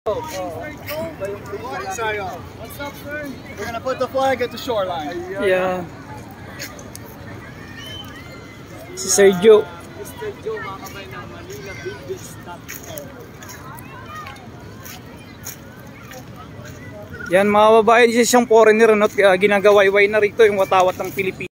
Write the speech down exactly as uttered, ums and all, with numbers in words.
Oh, what's up, sir? We're gonna put the flag at the shoreline. Yeah. Si Sergio. Mister Joe, makakabay ng Manila Buildings dot com. Yan mga babae, isa siyang foreigner, no? Ginagawa-iway na rito yung watawat ng Pilipinas.